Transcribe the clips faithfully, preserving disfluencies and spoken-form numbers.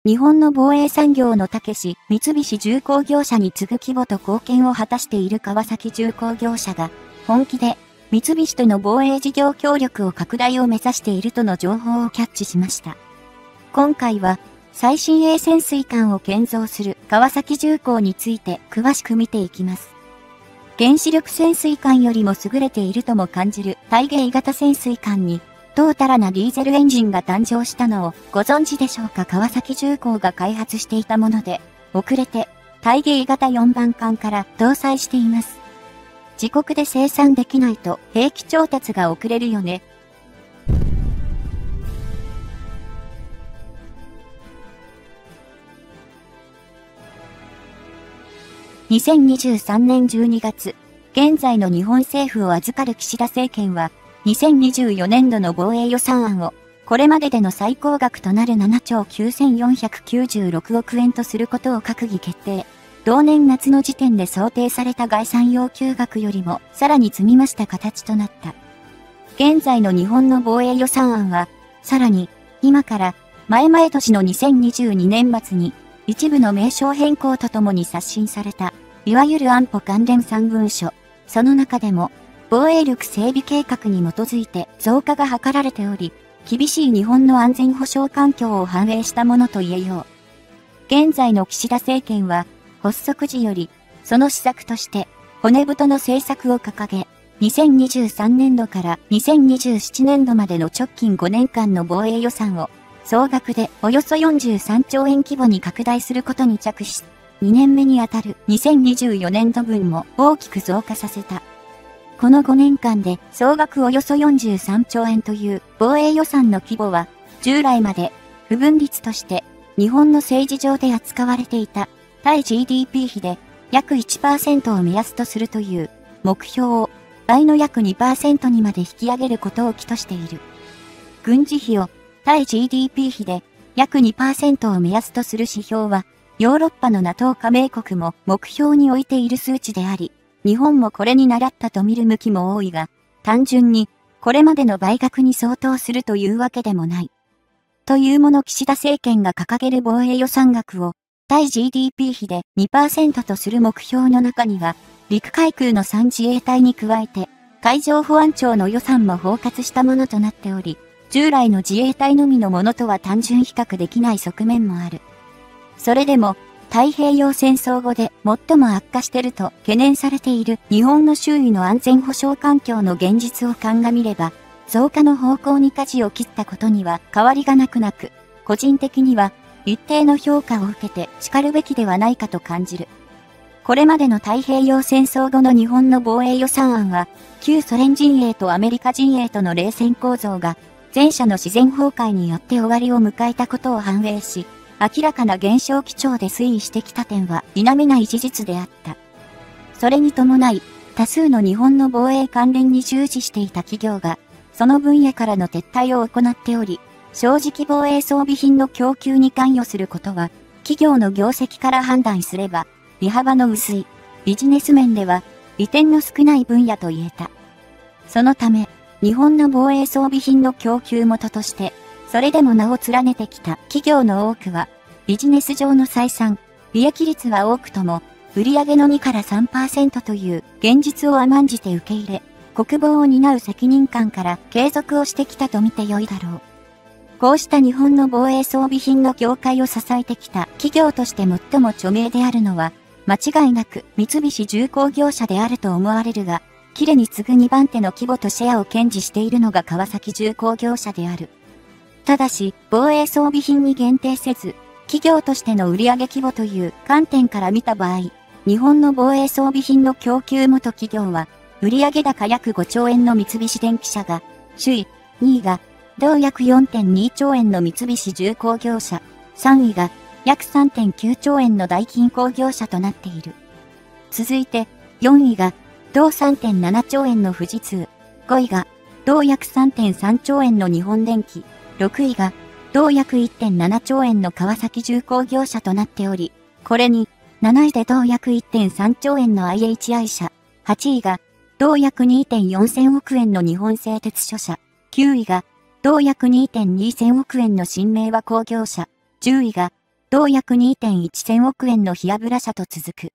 日本の防衛産業のたけし、三菱重工業者に次ぐ規模と貢献を果たしている川崎重工業者が、本気で三菱との防衛事業協力を拡大を目指しているとの情報をキャッチしました。今回は、最新鋭潜水艦を建造する川崎重工について詳しく見ていきます。原子力潜水艦よりも優れているとも感じる対迎型潜水艦に、トータラなディーゼルエンジンが誕生したのをご存知でしょうか。川崎重工が開発していたもので、遅れて対迎型よんばん艦から搭載しています。自国で生産できないと兵器調達が遅れるよね。にせんにじゅうさんねんじゅうにがつ、現在の日本政府を預かる岸田政権は、にせんにじゅうよねんどの防衛予算案を、これまででの最高額となるななちょうきゅうせんよんひゃくきゅうじゅうろくおくえんとすることを閣議決定。同年夏の時点で想定された概算要求額よりもさらに積み増した形となった。現在の日本の防衛予算案は、さらに、今から前々年のにせんにじゅうにねん末に、一部の名称変更とともに刷新された、いわゆる安保関連さんぶんしょ。その中でも、防衛力整備計画に基づいて増加が図られており、厳しい日本の安全保障環境を反映したものと言えよう。現在の岸田政権は、発足時より、その施策として、骨太の政策を掲げ、にせんにじゅうさんねんどからにせんにじゅうななねんどまでの直近ごねんかんの防衛予算を、総額でおよそよんじゅうさんちょうえん規模に拡大することに着手。にねんめにあたるにせんにじゅうよねんどぶんも大きく増加させた。このごねんかんで総額およそよんじゅうさんちょうえんという防衛予算の規模は、従来まで不分率として日本の政治上で扱われていた対 ジーディーピー 比で約 いちパーセント を目安とするという目標を倍の約 にパーセント にまで引き上げることを期としている。軍事費を対 ジーディーピー 比で約 にパーセント を目安とする指標は、ヨーロッパの ナトー 加盟国も目標に置いている数値であり、日本もこれに倣ったと見る向きも多いが、単純にこれまでの倍額に相当するというわけでもない。というもの岸田政権が掲げる防衛予算額を対 ジーディーピー 比で にパーセント とする目標の中には、陸海空のさん自衛隊に加えて、海上保安庁の予算も包括したものとなっており、従来の自衛隊のみのものとは単純比較できない側面もある。それでも、太平洋戦争後で最も悪化していると懸念されている日本の周囲の安全保障環境の現実を鑑みれば、増加の方向に舵を切ったことには変わりがなくなく、個人的には一定の評価を受けて叱るべきではないかと感じる。これまでの太平洋戦争後の日本の防衛予算案は、旧ソ連陣営とアメリカ陣営との冷戦構造が、前者の自然崩壊によって終わりを迎えたことを反映し、明らかな減少基調で推移してきた点は否めない事実であった。それに伴い、多数の日本の防衛関連に従事していた企業が、その分野からの撤退を行っており、正直防衛装備品の供給に関与することは、企業の業績から判断すれば、利幅の薄い、ビジネス面では、利点の少ない分野と言えた。そのため、日本の防衛装備品の供給元として、それでも名を連ねてきた企業の多くは、ビジネス上の採算、利益率は多くとも、売上のにからさんパーセント という現実を甘んじて受け入れ、国防を担う責任感から継続をしてきたと見てよいだろう。こうした日本の防衛装備品の業界を支えてきた企業として最も著名であるのは、間違いなく三菱重工業者であると思われるが、キレに次ぐにばんての規模とシェアを堅持しているのが川崎重工業者である。ただし、防衛装備品に限定せず、企業としての売上規模という観点から見た場合、日本の防衛装備品の供給元企業は、売上高約ごちょうえんの三菱電機社が、首位、にいが、同約 よんてんにちょうえんの三菱重工業者、さんいが、約 さんてんきゅうちょうえんの大金工業者となっている。続いて、よんいが、同 さんてんななちょうえんの富士通、ごいが、同約 さんてんさんちょうえんの日本電機、ろくいが、同約 いってんななちょうえんの川崎重工業者となっており、これに、なないで同約 いってんさんちょうえんの アイエイチアイ 社、はちいが、同約 にてんよんせんおくえんの日本製鉄所社、きゅういが、同約 にてんにせんおくえんの新明和工業社、じゅういが、 同約 にてんいちせんおくえんのヒアブラ社と続く。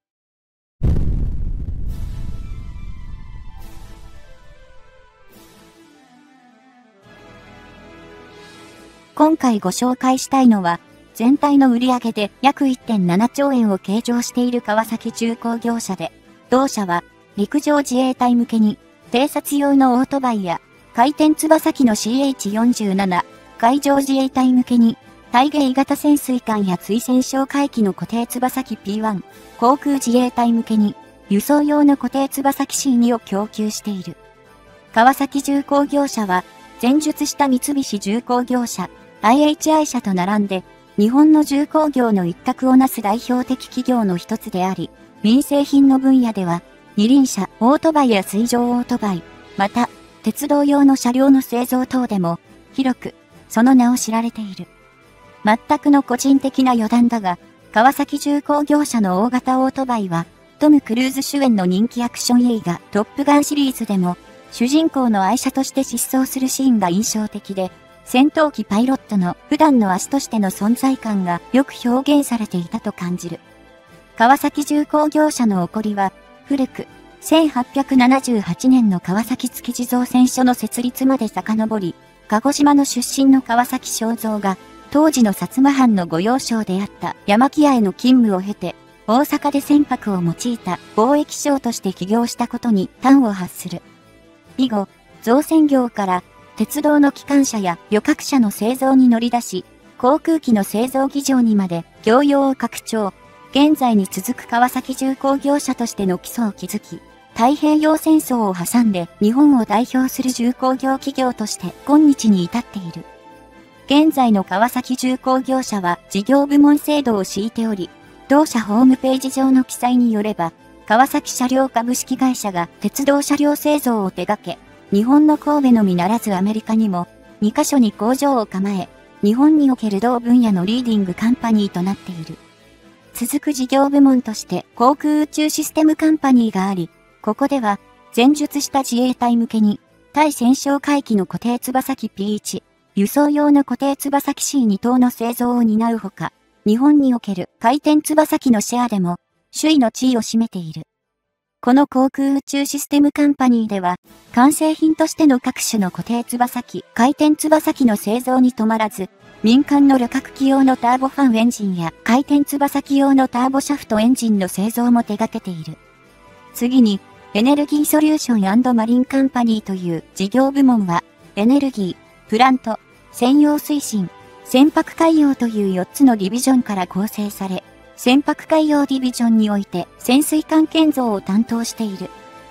今回ご紹介したいのは、全体の売上で約 いってんななちょうえんを計上している川崎重工業者で、同社は陸上自衛隊向けに偵察用のオートバイや回転翼機の シーエイチよんじゅうなな、海上自衛隊向けに対迎型潜水艦や追戦哨戒機の固定翼機 ピーワン、航空自衛隊向けに輸送用の固定翼機 シーツー を供給している。川崎重工業者は前述した三菱重工業者、アイエイチアイ 社と並んで日本の重工業の一角をなす代表的企業の一つであり、民生品の分野では二輪車、オートバイや水上オートバイ、また鉄道用の車両の製造等でも広くその名を知られている。全くの個人的な余談だが、川崎重工業者の大型オートバイはトム・クルーズ主演の人気アクション映画トップガンシリーズでも主人公の愛車として疾走するシーンが印象的で、戦闘機パイロットの普段の足としての存在感がよく表現されていたと感じる。川崎重工業者の起こりは、古く、せんはっぴゃくななじゅうはちねんの川崎築地造船所の設立まで遡り、鹿児島の出身の川崎正造が、当時の薩摩藩の御用商であった山木屋への勤務を経て、大阪で船舶を用いた貿易商として起業したことに端を発する。以後、造船業から、鉄道の機関車や旅客車の製造に乗り出し、航空機の製造技場にまで業用を拡張。現在に続く川崎重工業者としての基礎を築き、太平洋戦争を挟んで日本を代表する重工業企業として今日に至っている。現在の川崎重工業者は事業部門制度を敷いており、同社ホームページ上の記載によれば、川崎車両株式会社が鉄道車両製造を手掛け、日本の神戸のみならずアメリカにもにカ所に工場を構え、日本における同分野のリーディングカンパニーとなっている。続く事業部門として航空宇宙システムカンパニーがあり、ここでは前述した自衛隊向けに対戦哨戒機の固定翼機 ピーワン、輸送用の固定翼機 シーツー 等の製造を担うほか、日本における回転翼機のシェアでも首位の地位を占めている。この航空宇宙システムカンパニーでは、完成品としての各種の固定翼機、回転翼機の製造に止まらず、民間の旅客機用のターボファンエンジンや回転翼機用のターボシャフトエンジンの製造も手掛けている。次に、エネルギーソリューション&マリンカンパニーという事業部門は、エネルギー、プラント、専用推進、船舶海洋というよっつのディビジョンから構成され、船舶海洋ディビジョンにおいて潜水艦建造を担当している。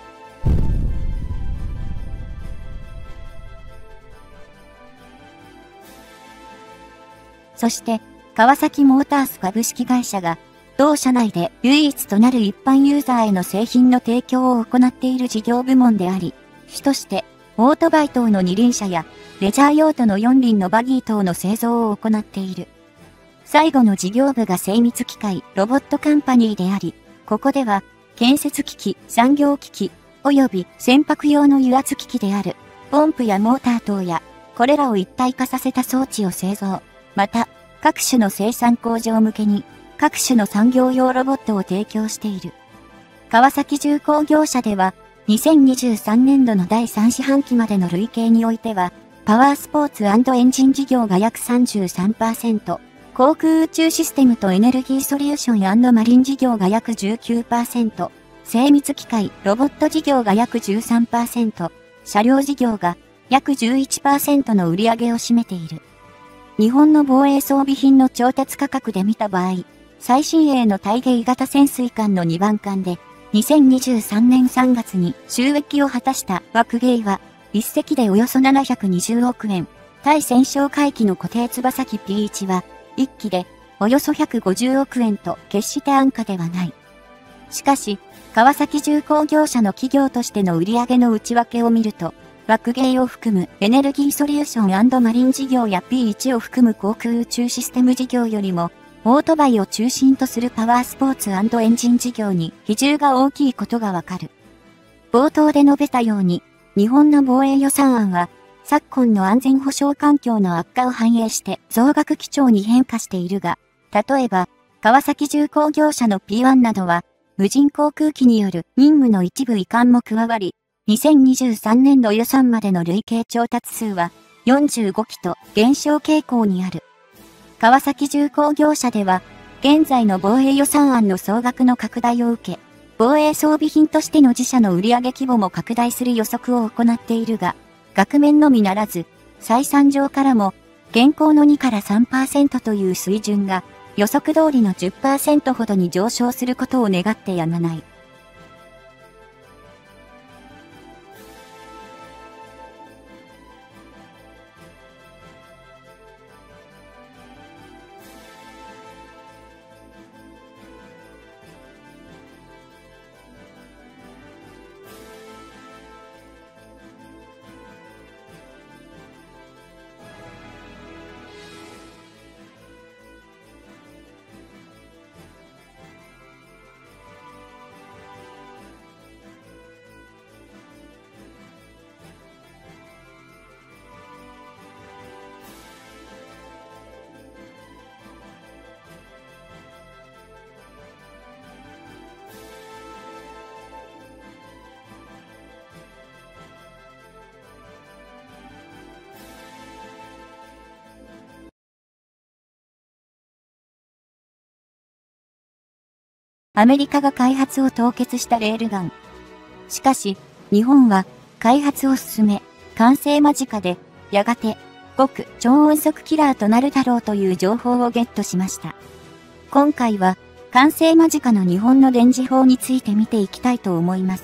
そして、川崎モータース株式会社が、同社内で唯一となる一般ユーザーへの製品の提供を行っている事業部門であり、主として、オートバイ等の二輪車や、レジャー用途の四輪のバギー等の製造を行っている。最後の事業部が精密機械、ロボットカンパニーであり、ここでは、建設機器、産業機器、及び船舶用の油圧機器である、ポンプやモーター等や、これらを一体化させた装置を製造。また、各種の生産工場向けに、各種の産業用ロボットを提供している。川崎重工業者では、にせんにじゅうさんねんどのだいさん四半期までの累計においては、パワースポーツ&エンジン事業が約 さんじゅうさんパーセント、航空宇宙システムとエネルギーソリューション&マリン事業が約 じゅうきゅうパーセント、精密機械、ロボット事業が約 じゅうさんパーセント、車両事業が約 じゅういちパーセント の売り上げを占めている。日本の防衛装備品の調達価格で見た場合、最新鋭の対迎型潜水艦のにばん艦で、にせんにじゅうさんねんさんがつに収益を果たした枠芸は、一隻でおよそななひゃくにじゅうおくえん、対戦哨戒機の固定翼機 ピーワン は、一機でおよそひゃくごじゅうおくえんと決して安価ではない。しかし、川崎重工業者の企業としての売上の内訳を見ると、枠芸を含むエネルギーソリューション&マリン事業や ピーワン を含む航空宇宙システム事業よりも、オートバイを中心とするパワースポーツ&エンジン事業に比重が大きいことがわかる。冒頭で述べたように、日本の防衛予算案は、昨今の安全保障環境の悪化を反映して増額基調に変化しているが、 例えば、川崎重工業者の ピーワン などは、無人航空機による任務の一部移管も加わり、にせんにじゅうさんねんど予算までの累計調達数はよんじゅうごきと減少傾向にある。川崎重工業者では、現在の防衛予算案の総額の拡大を受け、防衛装備品としての自社の売上規模も拡大する予測を行っているが、額面のみならず、採算上からも、現行のにからさんパーセントという水準が、予測通りの じゅっパーセント ほどに上昇することを願ってやまない。アメリカが開発を凍結したレールガン。しかし、日本は開発を進め、完成間近で、やがて、極超音速キラーとなるだろうという情報をゲットしました。今回は、完成間近の日本の電磁砲について見ていきたいと思います。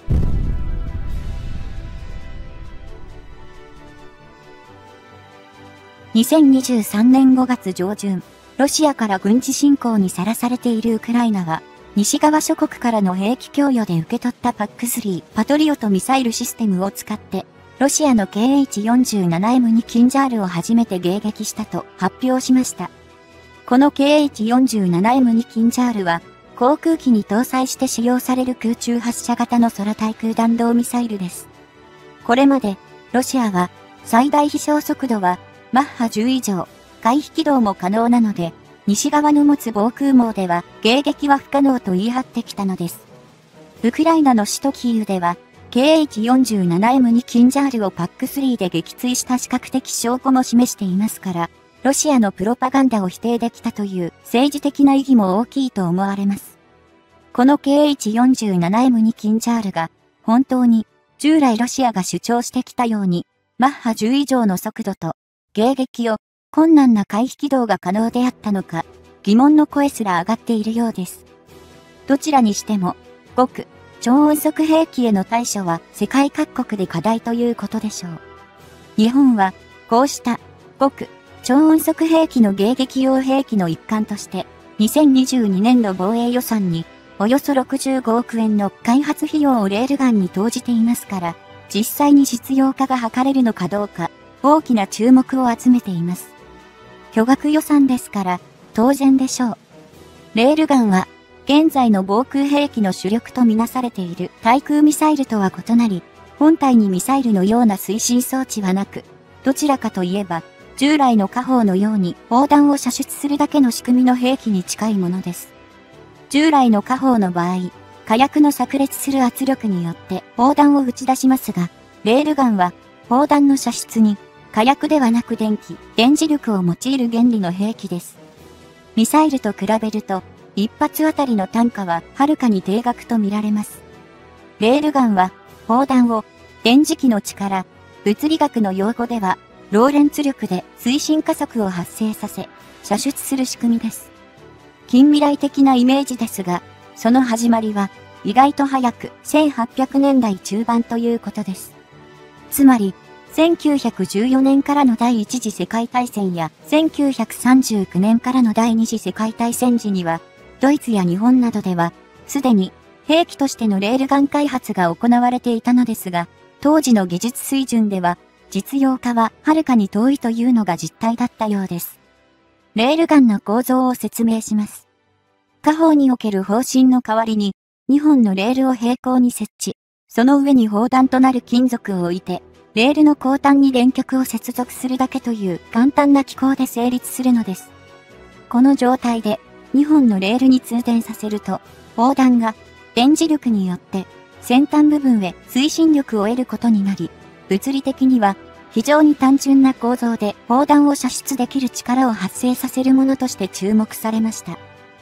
にせんにじゅうさんねんごがつじょうじゅん、ロシアから軍事侵攻にさらされているウクライナは、西側諸国からの兵器供与で受け取った パックスリー パトリオトミサイルシステムを使って、ロシアの ケーエイチよんじゅうななエムに キンジャールを初めて迎撃したと発表しました。この ケーエイチよんじゅうななエムに キンジャールは、航空機に搭載して使用される空中発射型の空対空弾道ミサイルです。これまで、ロシアは、最大飛翔速度は、マッハじゅう以上、回避軌道も可能なので、西側の持つ防空網では迎撃は不可能と言い張ってきたのです。ウクライナの首都キーウでは、ケーエイチよんじゅうななエムに キンジャールを パックスリー で撃墜した視覚的証拠も示していますから、ロシアのプロパガンダを否定できたという政治的な意義も大きいと思われます。この ケーエイチよんじゅうななエムに キンジャールが、本当に従来ロシアが主張してきたように、マッハじゅう以上の速度と迎撃を困難な回避軌道が可能であったのか、疑問の声すら上がっているようです。どちらにしても、極超音速兵器への対処は世界各国で課題ということでしょう。日本は、こうした極超音速兵器の迎撃用兵器の一環として、にせんにじゅうにねんど防衛予算に、およそろくじゅうごおくえんの開発費用をレールガンに投じていますから、実際に実用化が図れるのかどうか、大きな注目を集めています。巨額予算ですから、当然でしょう。レールガンは、現在の防空兵器の主力とみなされている対空ミサイルとは異なり、本体にミサイルのような推進装置はなく、どちらかといえば、従来の火砲のように砲弾を射出するだけの仕組みの兵器に近いものです。従来の火砲の場合、火薬の炸裂する圧力によって砲弾を打ち出しますが、レールガンは砲弾の射出に火薬ではなく電気、電磁力を用いる原理の兵器です。ミサイルと比べると、一発あたりの単価ははるかに低額と見られます。レールガンは、砲弾を電磁気の力、物理学の用語では、ローレンツ力で推進加速を発生させ、射出する仕組みです。近未来的なイメージですが、その始まりは、意外と早くせんはっぴゃくねんだいちゅうばんということです。つまり、せんきゅうひゃくじゅうよねんからの第一次世界大戦やせんきゅうひゃくさんじゅうきゅうねんからの第二次世界大戦時には、ドイツや日本などでは、すでに兵器としてのレールガン開発が行われていたのですが、当時の技術水準では、実用化ははるかに遠いというのが実態だったようです。レールガンの構造を説明します。火砲における砲身の代わりに、にほんのレールを平行に設置、その上に砲弾となる金属を置いて、レールの後端に電極を接続するだけという簡単な機構で成立するのです。 この状態でにほんのレールに通電させると、砲弾が電磁力によって先端部分へ推進力を得ることになり、物理的には非常に単純な構造で砲弾を射出できる力を発生させるものとして注目されました。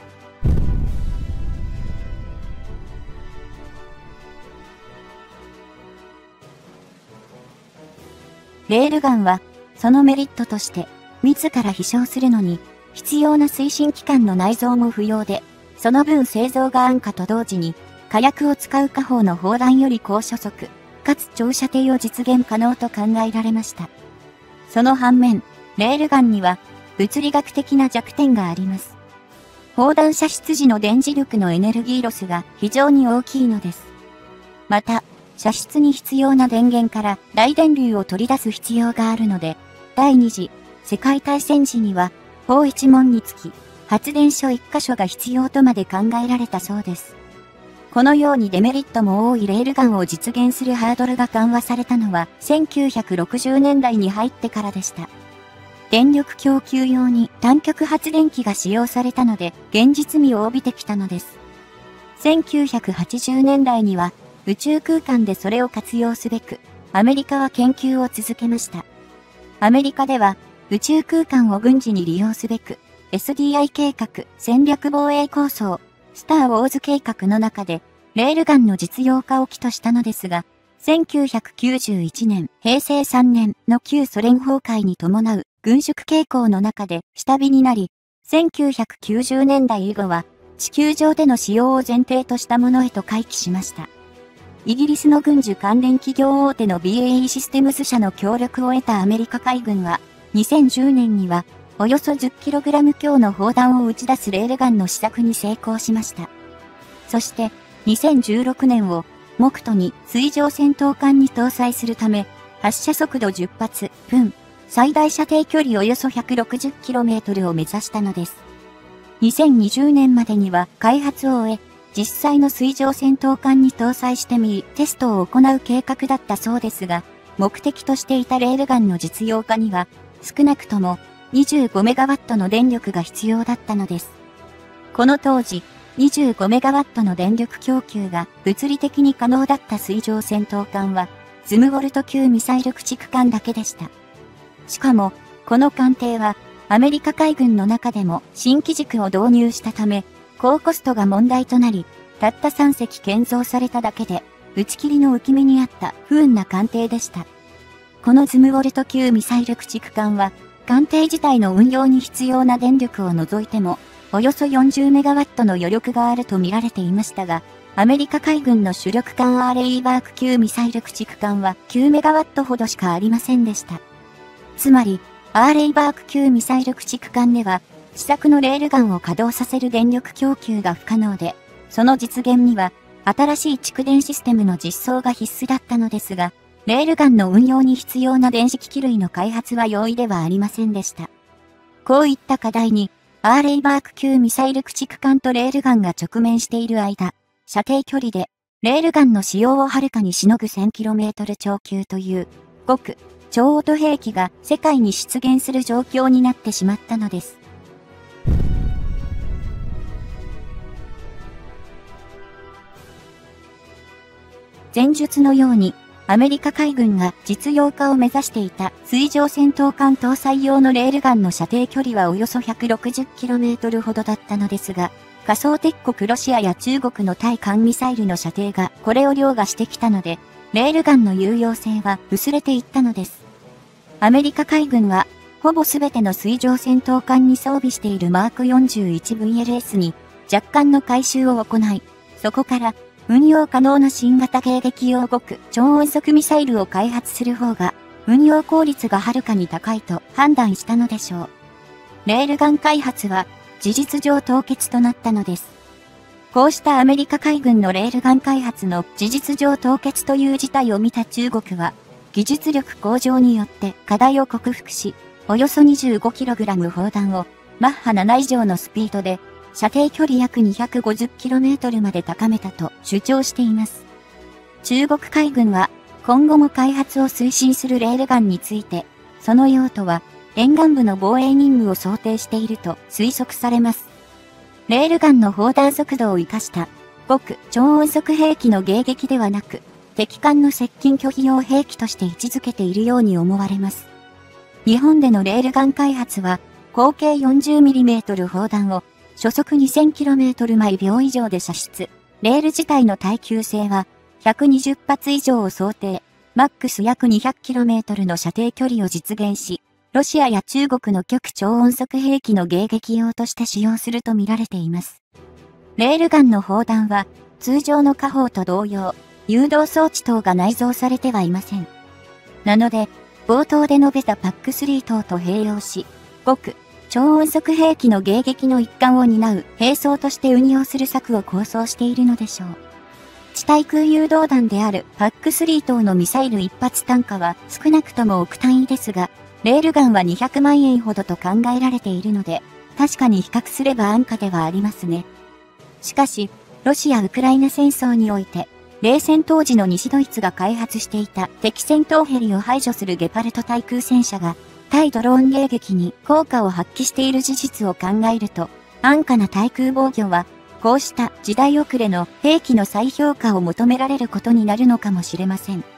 レールガンは、そのメリットとして、自ら飛翔するのに、必要な推進機関の内蔵も不要で、その分製造が安価と同時に、火薬を使う火砲の砲弾より高初速、かつ長射程を実現可能と考えられました。その反面、レールガンには、物理学的な弱点があります。砲弾射出時の電磁力のエネルギーロスが非常に大きいのです。また、射出に必要な電源から大電流を取り出す必要があるので、第二次世界大戦時には、砲一門につき発電所一箇所が必要とまで考えられたそうです。このようにデメリットも多いレールガンを実現するハードルが緩和されたのはせんきゅうひゃくろくじゅうねんだいに入ってからでした。電力供給用に単極発電機が使用されたので現実味を帯びてきたのです。せんきゅうひゃくはちじゅうねんだいには宇宙空間でそれを活用すべく、アメリカは研究を続けました。アメリカでは、宇宙空間を軍事に利用すべく、エスディーアイ 計画、戦略防衛構想、スター・ウォーズ計画の中で、レールガンの実用化を起としたのですが、せんきゅうひゃくきゅうじゅういちねん、へいせいさんねんの旧ソ連崩壊に伴う軍縮傾向の中で下火になり、せんきゅうひゃくきゅうじゅうねんだい以後は、地球上での使用を前提としたものへと回帰しました。イギリスの軍需関連企業大手の ビーエーイー システムズ社の協力を得たアメリカ海軍は、にせんじゅうねんには、およそ じゅっキログラム 強の砲弾を打ち出すレールガンの試作に成功しました。そして、にせんじゅうろくねんを、目途に水上戦闘艦に搭載するため、発射速度じゅっぱつぶん、最大射程距離およそ ひゃくろくじゅっキロメートル を目指したのです。にせんにじゅうねんまでには開発を終え、実際の水上戦闘艦に搭載してみ、テストを行う計画だったそうですが、目的としていたレールガンの実用化には、少なくとも にじゅうごメガワット の電力が必要だったのです。この当時、にじゅうごメガワット の電力供給が物理的に可能だった水上戦闘艦は、ズムウォルト級ミサイル駆逐艦だけでした。しかも、この艦艇は、アメリカ海軍の中でも新機軸を導入したため、高コストが問題となり、たったさんせき建造されただけで、打ち切りの浮き目にあった不運な艦艇でした。このズムウォルト級ミサイル駆逐艦は、艦艇自体の運用に必要な電力を除いても、およそよんじゅうメガワット の余力があると見られていましたが、アメリカ海軍の主力艦アーレイバーク級ミサイル駆逐艦はきゅうメガワット ほどしかありませんでした。つまり、アーレイバーク級ミサイル駆逐艦では、試作のレールガンを稼働させる電力供給が不可能で、その実現には、新しい蓄電システムの実装が必須だったのですが、レールガンの運用に必要な電子機器類の開発は容易ではありませんでした。こういった課題に、アーレイバーク級ミサイル駆逐艦とレールガンが直面している間、射程距離で、レールガンの使用をはるかにしのぐ せんキロメートル 超級という、極、超音兵器が世界に出現する状況になってしまったのです。前述のように、アメリカ海軍が実用化を目指していた水上戦闘艦搭載用のレールガンの射程距離はおよそ ひゃくろくじゅっキロメートル ほどだったのですが、仮想敵国ロシアや中国の対艦ミサイルの射程がこれを凌駕してきたので、レールガンの有用性は薄れていったのです。アメリカ海軍は、ほぼすべての水上戦闘艦に装備しているマーク よんじゅういちブイエルエス に若干の改修を行い、そこから運用可能な新型迎撃用極超音速ミサイルを開発する方が運用効率がはるかに高いと判断したのでしょう。レールガン開発は事実上凍結となったのです。こうしたアメリカ海軍のレールガン開発の事実上凍結という事態を見た中国は、技術力向上によって課題を克服し、およそ にじゅうごキログラム 砲弾をマッハなな以上のスピードで射程距離約 にひゃくごじゅっキロメートル まで高めたと主張しています。中国海軍は今後も開発を推進するレールガンについて、その用途は沿岸部の防衛任務を想定していると推測されます。レールガンの砲弾速度を生かした極超音速兵器の迎撃ではなく、敵艦の接近拒否用兵器として位置づけているように思われます。日本でのレールガン開発は、口径 よんじゅうミリメートル 砲弾を初速 にせんキロメートル 毎秒以上で射出。レール自体の耐久性はひゃくにじゅっ発以上を想定。マックス約 にひゃくキロメートル の射程距離を実現し、ロシアや中国の極超音速兵器の迎撃用として使用すると見られています。レールガンの砲弾は、通常の火砲と同様、誘導装置等が内蔵されてはいません。なので、冒頭で述べたパックスリー等と併用し、極超音速兵器の迎撃の一環を担う兵装として運用する策を構想しているのでしょう。地対空誘導弾であるパックスリー等のミサイル一発単価は少なくとも億単位ですが、レールガンはにひゃくまんえんほどと考えられているので、確かに比較すれば安価ではありますね。しかし、ロシア・ウクライナ戦争において、冷戦当時の西ドイツが開発していた敵戦闘ヘリを排除するゲパルト対空戦車が、対ドローン迎撃に効果を発揮している事実を考えると、安価な対空防御は、こうした時代遅れの兵器の再評価を求められることになるのかもしれません。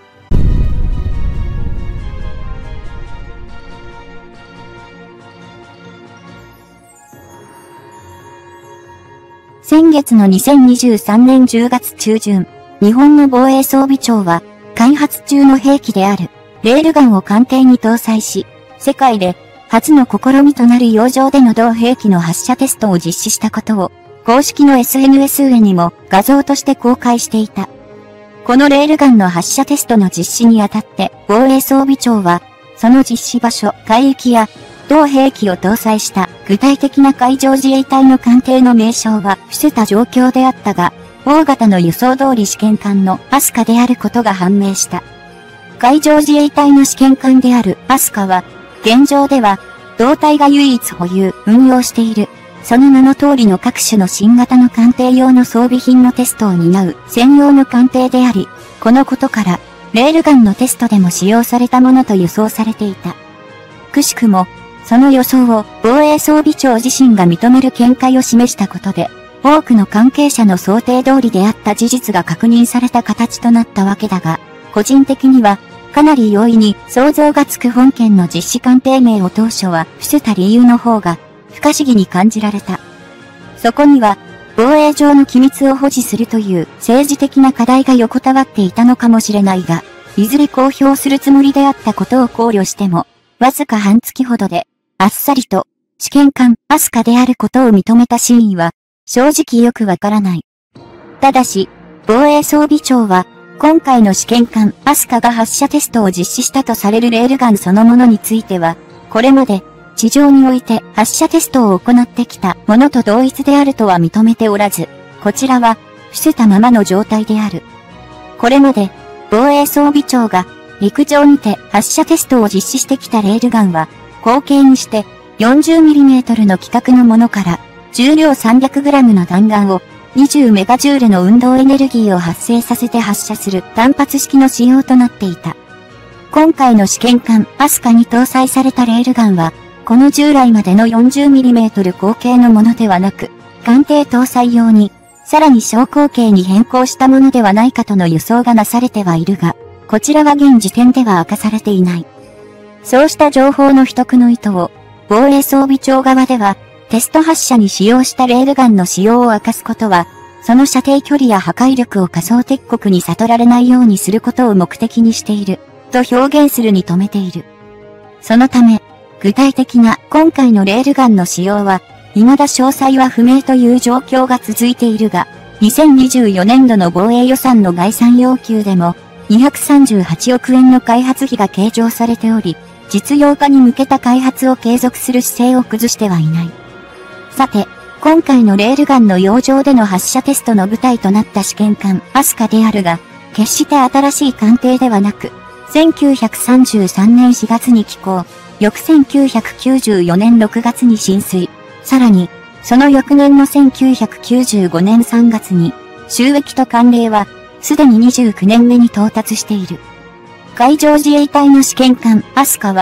先月のにせんにじゅうさんねんじゅうがつ中旬、日本の防衛装備庁は、開発中の兵器である、レールガンを艦艇に搭載し、世界で初の試みとなる洋上での同兵器の発射テストを実施したことを、公式の エスエヌエス 上にも画像として公開していた。このレールガンの発射テストの実施にあたって、防衛装備庁は、その実施場所、海域や、同兵器を搭載した具体的な海上自衛隊の艦艇の名称は伏せた状況であったが、大型の輸送通り試験艦のアスカであることが判明した。海上自衛隊の試験艦であるアスカは、現状では、同隊が唯一保有、運用している、その名の通りの各種の新型の艦艇用の装備品のテストを担う専用の艦艇であり、このことから、レールガンのテストでも使用されたものと予想されていた。くしくも、その予想を防衛装備庁自身が認める見解を示したことで、多くの関係者の想定通りであった事実が確認された形となったわけだが、個人的には、かなり容易に想像がつく本件の実施艦艇名を当初は伏せた理由の方が、不可思議に感じられた。そこには、防衛上の機密を保持するという政治的な課題が横たわっていたのかもしれないが、いずれ公表するつもりであったことを考慮しても、わずか半月ほどで、あっさりと、試験艦アスカであることを認めた真意は、正直よくわからない。ただし、防衛装備庁は、今回の試験艦アスカが発射テストを実施したとされるレールガンそのものについては、これまで、地上において発射テストを行ってきたものと同一であるとは認めておらず、こちらは、伏せたままの状態である。これまで、防衛装備庁が、陸上にて発射テストを実施してきたレールガンは、口径にして よんじゅうミリメートル の規格のものから、重量 さんびゃくグラム の弾丸をにじゅうメガジュールの運動エネルギーを発生させて発射する単発式の仕様となっていた。今回の試験艦アスカに搭載されたレールガンは、この従来までの よんじゅうミリメートル 口径のものではなく、艦艇搭載用に、さらに小口径に変更したものではないかとの予想がなされてはいるが、こちらは現時点では明かされていない。そうした情報の秘匿の意図を、防衛装備庁側では、テスト発射に使用したレールガンの使用を明かすことは、その射程距離や破壊力を仮想敵国に悟られないようにすることを目的にしている、と表現するに止めている。そのため、具体的な今回のレールガンの使用は、未だ詳細は不明という状況が続いているが、にせんにじゅうよねんどの防衛予算の概算要求でも、にひゃくさんじゅうはちおくえんの開発費が計上されており、実用化に向けた開発を継続する姿勢を崩してはいない。さて、今回のレールガンの洋上での発射テストの舞台となった試験艦アスカであるが、決して新しい艦艇ではなく、せんきゅうひゃくさんじゅうさんねんしがつに起工、翌せんきゅうひゃくきゅうじゅうよねんろくがつに進水、さらに、その翌年のせんきゅうひゃくきゅうじゅうごねんさんがつに、就役と艦齢は、すでににじゅうきゅうねんめに到達している。海上自衛隊の試験艦アスカは、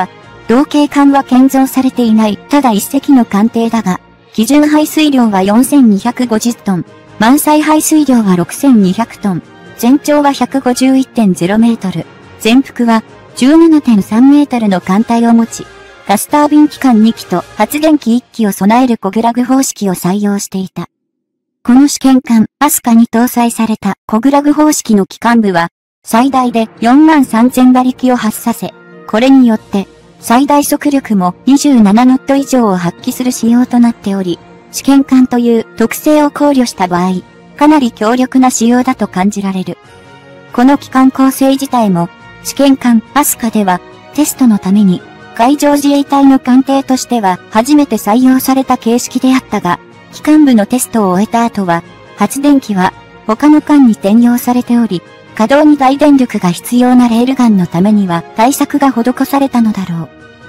同型艦は建造されていないただ一隻の艦艇だが、基準排水量はよんせんにひゃくごじゅっトン、満載排水量はろくせんにひゃくトン、全長は ひゃくごじゅういってんゼロメートル、全幅は じゅうななてんさんメートルの艦隊を持ち、ガスタービン機関に機と発電機いっきを備えるコグラグ方式を採用していた。この試験艦アスカに搭載されたコグラグ方式の機関部は、最大でよんまんさんぜんばりきを発させ、これによって、最大速力もにじゅうななノット以上を発揮する仕様となっており、試験艦という特性を考慮した場合、かなり強力な仕様だと感じられる。この機関構成自体も、試験艦アスカでは、テストのために、海上自衛隊の艦艇としては初めて採用された形式であったが、機関部のテストを終えた後は、発電機は他の艦に転用されており、稼働に大電力が必要なレールガンのためには対策が施されたのだろう。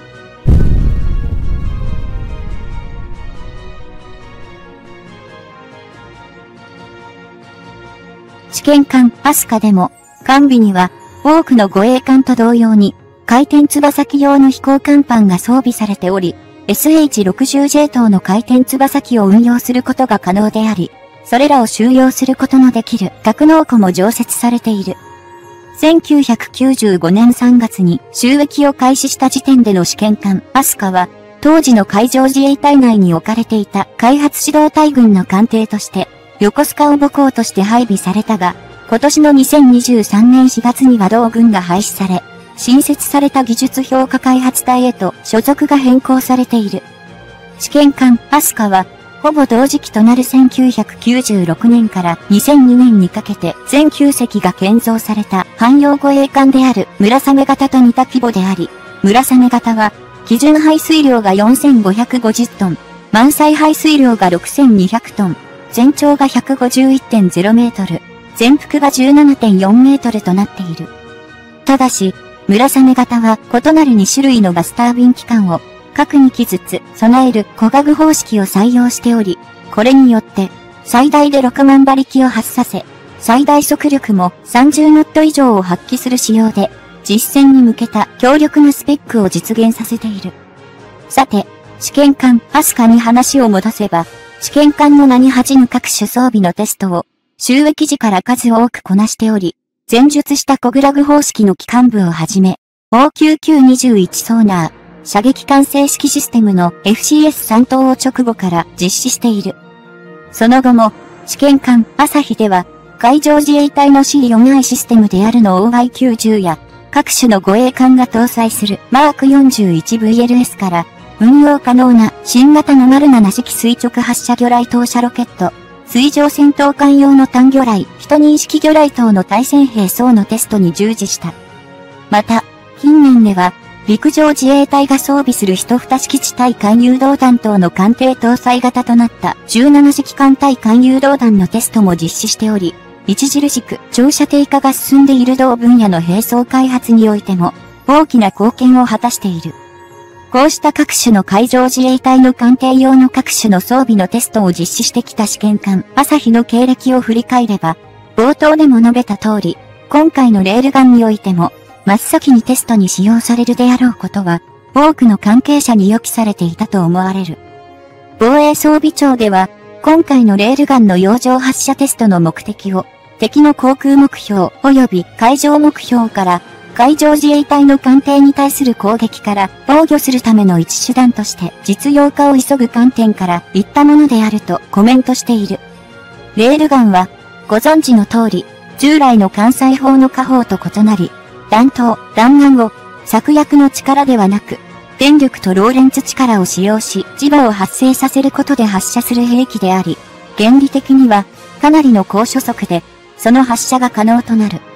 試験艦アスカでも、艦尾には多くの護衛艦と同様に、回転翼機用の飛行甲板が装備されており、エスエイチろくじゅうジェー 等の回転翼機を運用することが可能であり、それらを収容することのできる格納庫も常設されている。せんきゅうひゃくきゅうじゅうごねんさんがつに就役を開始した時点での試験艦アスカは、当時の海上自衛隊内に置かれていた開発指導隊群の艦艇として、横須賀を母港として配備されたが、今年のにせんにじゅうさんねんしがつには同群が廃止され、新設された技術評価開発隊へと所属が変更されている。試験艦アスカは、ほぼ同時期となるせんきゅうひゃくきゅうじゅうろくねんからにせんにねんにかけて全きゅうせきが建造された汎用護衛艦である村雨型と似た規模であり、村雨型は基準排水量がよんせんごひゃくごじゅっトン、満載排水量がろくせんにひゃくトン、全長が ひゃくごじゅういってんゼロメートル、全幅が じゅうななてんよんメートルとなっている。ただし、村雨型は異なるにしゅるいのガスタービン機関を各にきずつ備えるコガグ方式を採用しており、これによって最大でろくまんばりきを発させ、最大速力もさんじゅうノット以上を発揮する仕様で、実戦に向けた強力なスペックを実現させている。さて、試験艦アスカに話を戻せば、試験艦の名に恥じぬ各種装備のテストを、就役時から数多くこなしており、前述したコグラグ方式の機関部をはじめ、オーきゅうきゅうにじゅういち ソーナー、射撃管制式システムの エフシーエスさん 等を直後から実施している。その後も、試験艦アサヒでは、海上自衛隊の シーフォーアイ システムであるの オーアイきゅうじゅう や、各種の護衛艦が搭載するマーク よんじゅういちブイエルエス から、運用可能な新型のゼロなな式垂直発射魚雷投射ロケット、水上戦闘艦用の単魚雷、人認識魚雷等の対戦兵装のテストに従事した。また、近年では、陸上自衛隊が装備する一二式地対艦誘導弾等の艦艇搭載型となったじゅうなな式艦対艦誘導弾のテストも実施しており、著しく長射程化が進んでいる同分野の兵装開発においても、大きな貢献を果たしている。こうした各種の海上自衛隊の艦艇用の各種の装備のテストを実施してきた試験艦アサヒの経歴を振り返れば、冒頭でも述べた通り、今回のレールガンにおいても、真っ先にテストに使用されるであろうことは、多くの関係者に予期されていたと思われる。防衛装備庁では、今回のレールガンの洋上発射テストの目的を、敵の航空目標及び海上目標から、海上自衛隊の艦艇に対する攻撃から防御するための一手段として実用化を急ぐ観点から言ったものであるとコメントしている。レールガンは、ご存知の通り、従来の艦載砲の火砲と異なり、弾頭、弾丸を策略の力ではなく、電力とローレンツ力を使用し、磁場を発生させることで発射する兵器であり、原理的にはかなりの高初速で、その発射が可能となる。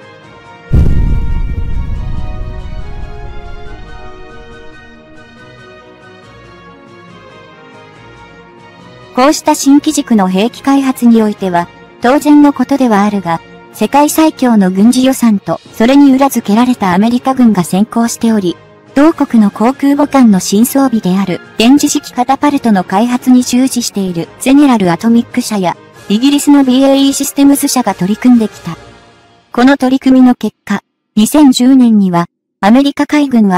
こうした新機軸の兵器開発においては、当然のことではあるが、世界最強の軍事予算と、それに裏付けられたアメリカ軍が先行しており、同国の航空母艦の新装備である、電磁式カタパルトの開発に従事しているゼネラルアトミック社や、イギリスの ビーエーイー システムズ社が取り組んできた。この取り組みの結果、にせんじゅうねんには、アメリカ海軍は、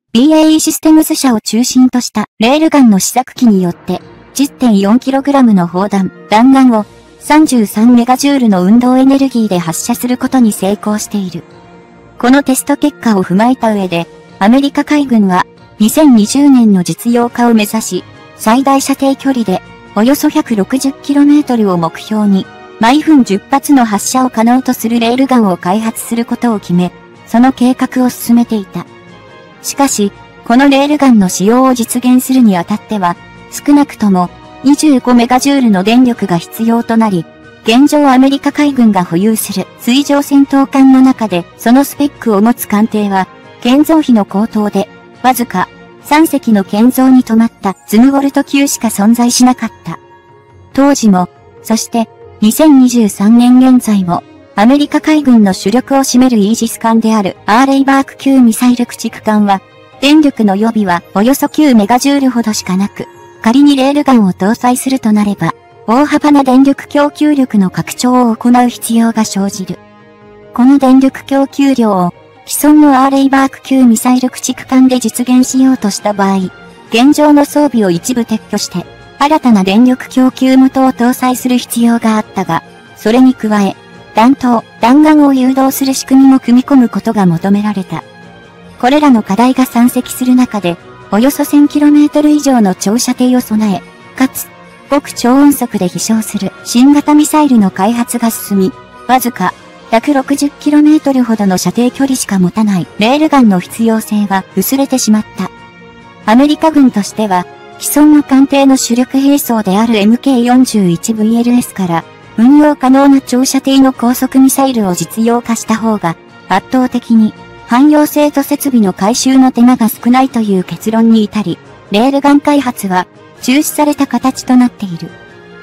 ビーエーイー システムズ社を中心としたレールガンの試作機によって じゅってんよんキログラム の砲弾、弾丸をさんじゅうさんメガジュールの運動エネルギーで発射することに成功している。このテスト結果を踏まえた上で、アメリカ海軍はにせんにじゅうねんの実用化を目指し、最大射程距離でおよそ ひゃくろくじゅっキロメートル を目標に、毎分じゅっぱつの発射を可能とするレールガンを開発することを決め、その計画を進めていた。しかし、このレールガンの使用を実現するにあたっては、少なくともにじゅうごメガジュールの電力が必要となり、現状アメリカ海軍が保有する水上戦闘艦の中でそのスペックを持つ艦艇は、建造費の高騰で、わずかさんせきの建造に止まったズムウォルト級しか存在しなかった。当時も、そしてにせんにじゅうさんねん現在も、アメリカ海軍の主力を占めるイージス艦であるアーレイバーク級ミサイル駆逐艦は、電力の予備はおよそきゅうメガジュールほどしかなく、仮にレールガンを搭載するとなれば、大幅な電力供給力の拡張を行う必要が生じる。この電力供給量を、既存のアーレイバーク級ミサイル駆逐艦で実現しようとした場合、現状の装備を一部撤去して、新たな電力供給元を搭載する必要があったが、それに加え、弾頭、弾丸を誘導する仕組みも組み込むことが求められた。これらの課題が山積する中で、およそ せんキロメートル 以上の長射程を備え、かつ、極超音速で飛翔する新型ミサイルの開発が進み、わずか ひゃくろくじゅっキロメートル ほどの射程距離しか持たないレールガンの必要性は薄れてしまった。アメリカ軍としては、既存の艦艇の主力兵装である エムケーよんじゅういちブイエルエス から運用可能な長射程の高速ミサイルを実用化した方が圧倒的に汎用性と設備の改修の手間が少ないという結論に至り、レールガン開発は中止された形となっている。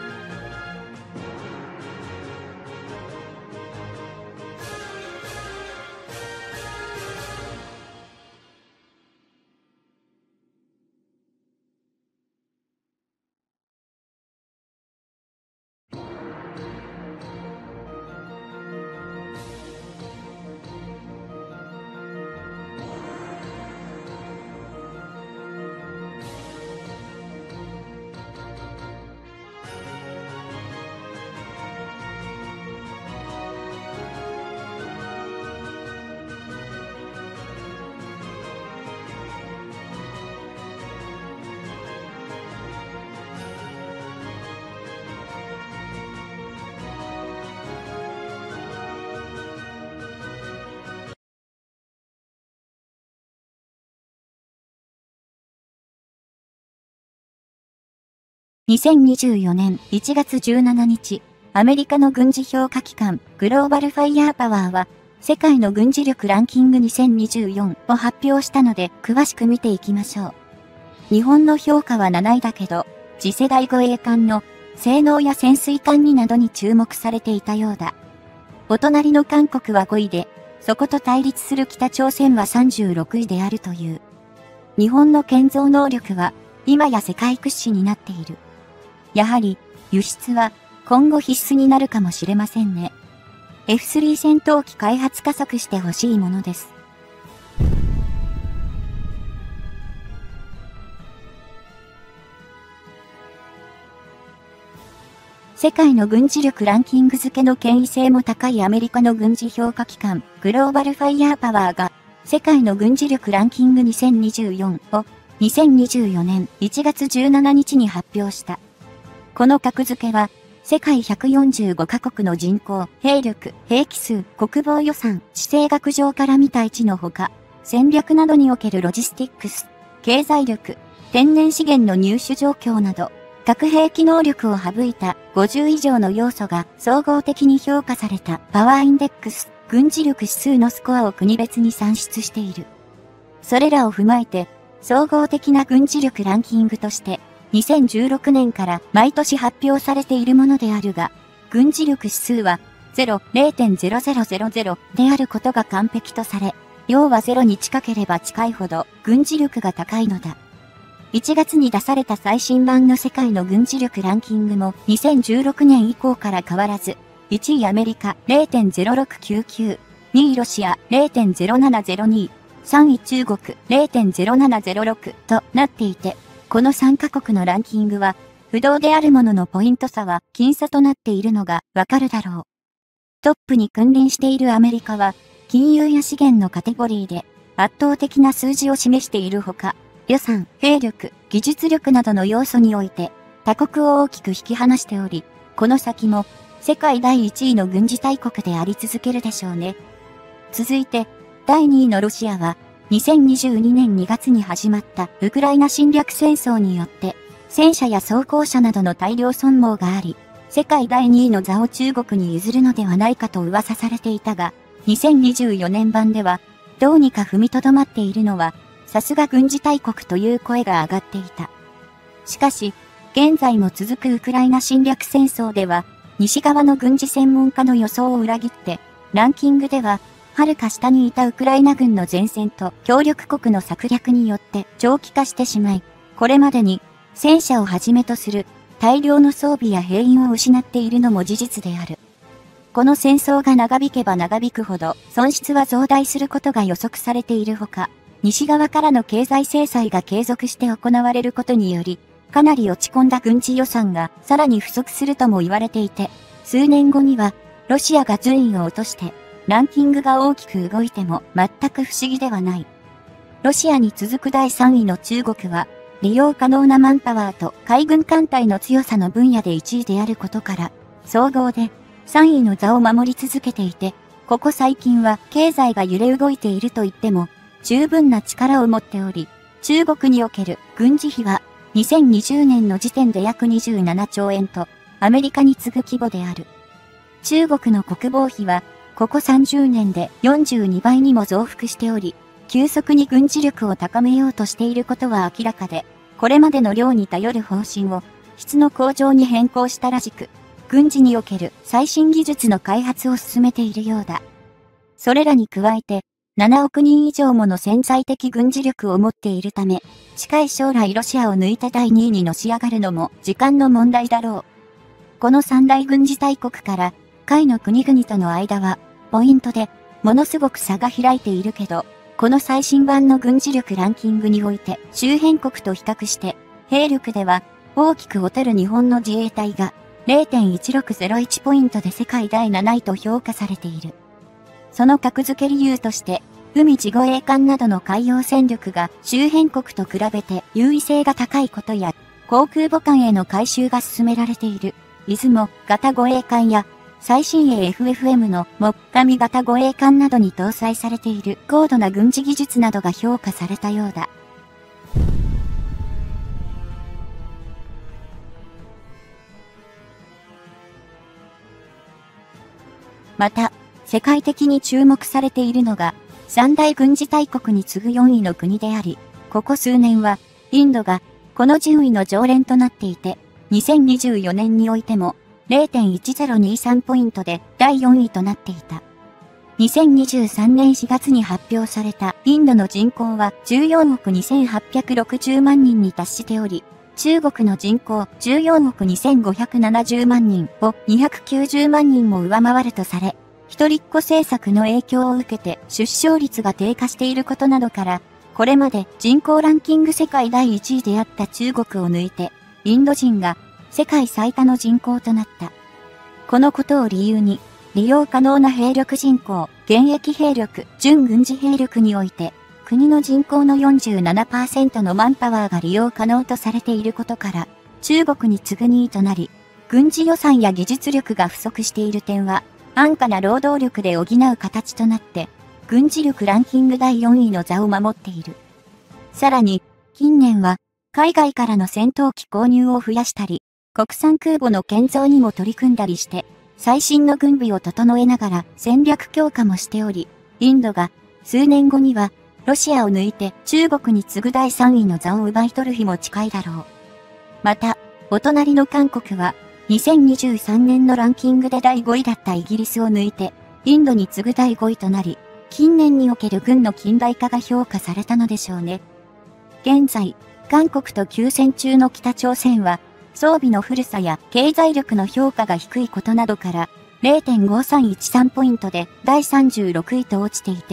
にせんにじゅうよねんいちがつじゅうしちにち、アメリカの軍事評価機関グローバルファイヤーパワーは、世界の軍事力ランキングにせんにじゅうよんを発表したので詳しく見ていきましょう。日本の評価はなないだけど、次世代護衛艦の性能や潜水艦になどに注目されていたようだ。お隣の韓国はごいで、そこと対立する北朝鮮はさんじゅうろくいであるという。日本の建造能力は今や世界屈指になっている。やはり輸出は今後必須になるかもしれませんね。エフスリー 戦闘機開発加速してほしいものです。世界の軍事力ランキング付けの権威性も高いアメリカの軍事評価機関グローバルファイヤーパワーが世界の軍事力ランキングにせんにじゅうよんをにせんにじゅうよねんいちがつじゅうしちにちに発表した。この格付けは世界ひゃくよんじゅうごカ国の人口、兵力、兵器数、国防予算、地政学上から見た位置のほか、戦略などにおけるロジスティックス、経済力、天然資源の入手状況など、核兵器能力を省いたごじゅういじょうの要素が総合的に評価されたパワーインデックス、軍事力指数のスコアを国別に算出している。それらを踏まえて、総合的な軍事力ランキングとして、にせんじゅうろくねんから毎年発表されているものであるが、軍事力指数はゼロ、ゼロてんゼロゼロゼロゼロ であることが完璧とされ、要はゼロに近ければ近いほど軍事力が高いのだ。いちがつに出された最新版の世界の軍事力ランキングもにせんじゅうろくねん以降から変わらず、いちいアメリカ ゼロてんゼロろくきゅうきゅう、にいロシア ゼロてんゼロななゼロに、 さんい中国 れいてんゼロななゼロろく となっていて、このさんカ国のランキングは、不動であるもののポイント差は僅差となっているのがわかるだろう。トップに君臨しているアメリカは、金融や資源のカテゴリーで圧倒的な数字を示しているほか、予算、兵力、技術力などの要素において、他国を大きく引き離しており、この先も世界だいいちいの軍事大国であり続けるでしょうね。続いて、だいにいのロシアは、にせんにじゅうにねんにがつに始まったウクライナ侵略戦争によって、戦車や装甲車などの大量損耗があり、世界だいにいの座を中国に譲るのではないかと噂されていたが、にせんにじゅうよねん版では、どうにか踏みとどまっているのは、さすが軍事大国という声が上がっていた。しかし、現在も続くウクライナ侵略戦争では、西側の軍事専門家の予想を裏切って、ランキングでは、はるか下にいたウクライナ軍の前線と協力国の策略によって長期化してしまい、これまでに戦車をはじめとする大量の装備や兵員を失っているのも事実である。この戦争が長引けば長引くほど損失は増大することが予測されているほか、西側からの経済制裁が継続して行われることにより、かなり落ち込んだ軍事予算がさらに不足するとも言われていて、数年後にはロシアが順位を落としてランキングが大きく動いても全く不思議ではない。ロシアに続くだいさんいの中国は、利用可能なマンパワーと海軍艦隊の強さの分野でいちいであることから、総合でさんいの座を守り続けていて、ここ最近は経済が揺れ動いていると言っても十分な力を持っており、中国における軍事費はにせんにじゅうねんの時点で約にじゅうななちょうえんとアメリカに次ぐ規模である。中国の国防費はここさんじゅうねんでよんじゅうにばいにも増幅しており、急速に軍事力を高めようとしていることは明らかで、これまでの量に頼る方針を質の向上に変更したらしく、軍事における最新技術の開発を進めているようだ。それらに加えて、ななおくにん以上もの潜在的軍事力を持っているため、近い将来ロシアを抜いてだいにいにのし上がるのも時間の問題だろう。この三大軍事大国から、下位の国々との間は、ポイントで、ものすごく差が開いているけど、この最新版の軍事力ランキングにおいて、周辺国と比較して、兵力では、大きく劣る日本の自衛隊が、れいてんいちろくゼロいちポイントで世界だいなないと評価されている。その格付け理由として、海自護衛艦などの海洋戦力が周辺国と比べて優位性が高いことや、航空母艦への改修が進められている、出雲型護衛艦や、最新鋭 エフエフエム の木上型護衛艦などに搭載されている高度な軍事技術などが評価されたようだ。また、世界的に注目されているのが、三大軍事大国に次ぐよんいの国であり、ここ数年は、インドが、この順位の常連となっていて、にせんにじゅうよねんにおいても、れいてんいちゼロにさんポイントでだいよんいとなっていた。にせんにじゅうさんねんしがつに発表されたインドの人口はじゅうよんおくにせんはっぴゃくろくじゅうまんにんに達しており、中国の人口じゅうよんおくにせんごひゃくななじゅうまんにんをにひゃくきゅうじゅうまんにんも上回るとされ、一人っ子政策の影響を受けて出生率が低下していることなどから、これまで人口ランキング世界だいいちいであった中国を抜いて、インド人が世界最多の人口となった。このことを理由に、利用可能な兵力人口、現役兵力、準軍事兵力において、国の人口の よんじゅうななパーセント のマンパワーが利用可能とされていることから、中国に次ぐにいとなり、軍事予算や技術力が不足している点は、安価な労働力で補う形となって、軍事力ランキングだいよんいの座を守っている。さらに、近年は、海外からの戦闘機購入を増やしたり、国産空母の建造にも取り組んだりして、最新の軍備を整えながら戦略強化もしており、インドが数年後にはロシアを抜いて中国に次ぐだいさんいの座を奪い取る日も近いだろう。また、お隣の韓国はにせんにじゅうさんねんのランキングでだいごいだったイギリスを抜いて、インドに次ぐだいごいとなり、近年における軍の近代化が評価されたのでしょうね。現在、韓国と休戦中の北朝鮮は、装備の古さや経済力の評価が低いことなどから れいてんごさんいちさんポイントでだいさんじゅうろくいと落ちていて、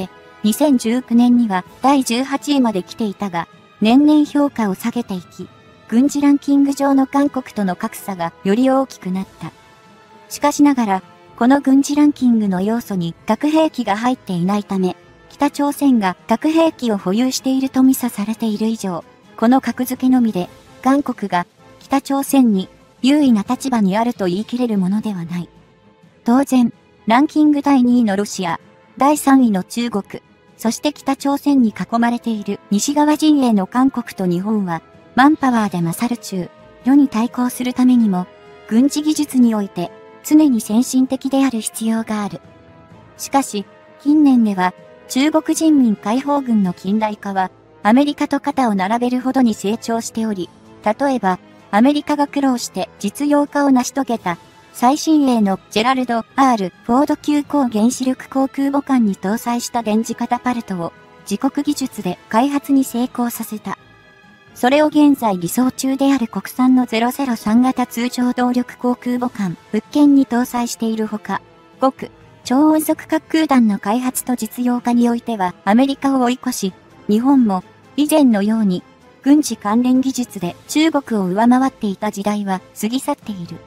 にせんじゅうきゅうねんにはだいじゅうはちいまで来ていたが、年々評価を下げていき、軍事ランキング上の韓国との格差がより大きくなった。しかしながら、この軍事ランキングの要素に核兵器が入っていないため、北朝鮮が核兵器を保有していると見さされている以上、この格付けのみで、韓国が北朝鮮に優位な立場にあると言い切れるものではない。当然、ランキングだいにいのロシア、だいさんいの中国、そして北朝鮮に囲まれている西側陣営の韓国と日本は、マンパワーで勝る中、世に対抗するためにも、軍事技術において常に先進的である必要がある。しかし、近年では中国人民解放軍の近代化はアメリカと肩を並べるほどに成長しており、例えばアメリカが苦労して実用化を成し遂げた最新鋭のジェラルド R フォード級高原子力航空母艦に搭載した電磁カタパルトを自国技術で開発に成功させた。それを現在偽装中である国産のゼロゼロさん型通常動力航空母艦物件に搭載しているほか、極超音速滑空弾の開発と実用化においてはアメリカを追い越し、日本も以前のように軍事関連技術で中国を上回っていた時代は過ぎ去っている。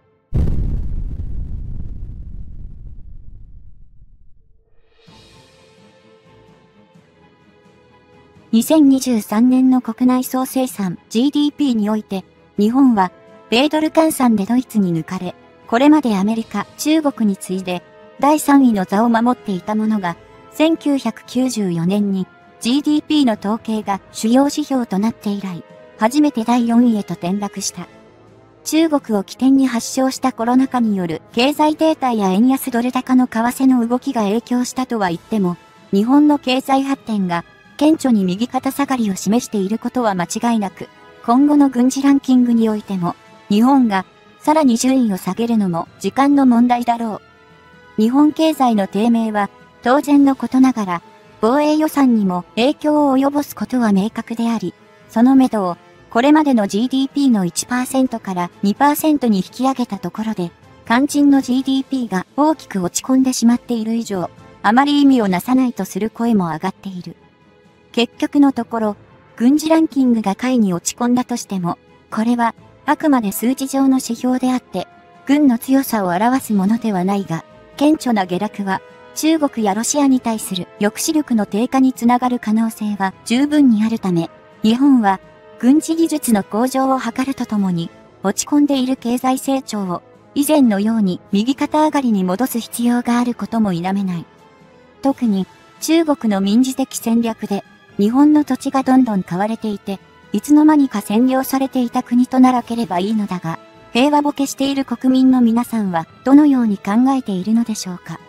にせんにじゅうさんねんの国内総生産 ジーディーピー において、日本は米ドル換算でドイツに抜かれ、これまでアメリカ、中国に次いでだいさんいの座を守っていたものが、せんきゅうひゃくきゅうじゅうよねんに ジーディーピー の統計が主要指標となって以来、初めてだいよんいへと転落した。中国を起点に発症したコロナ禍による経済停滞や円安ドル高の為替の動きが影響したとは言っても、日本の経済発展が顕著に右肩下がりを示していることは間違いなく、今後の軍事ランキングにおいても、日本がさらに順位を下げるのも時間の問題だろう。日本経済の低迷は当然のことながら、防衛予算にも影響を及ぼすことは明確であり、その目処をこれまでの ジーディーピー の いちパーセント から にパーセント に引き上げたところで、肝心の ジーディーピー が大きく落ち込んでしまっている以上、あまり意味をなさないとする声も上がっている。結局のところ、軍事ランキングが下位に落ち込んだとしても、これはあくまで数字上の指標であって、軍の強さを表すものではないが、顕著な下落は中国やロシアに対する抑止力の低下につながる可能性は十分にあるため、日本は軍事技術の向上を図るとともに、落ち込んでいる経済成長を以前のように右肩上がりに戻す必要があることも否めない。特に中国の民事的戦略で、日本の土地がどんどん買われていて、いつの間にか占領されていた国とならければいいのだが、平和ボケしている国民の皆さんはどのように考えているのでしょうか。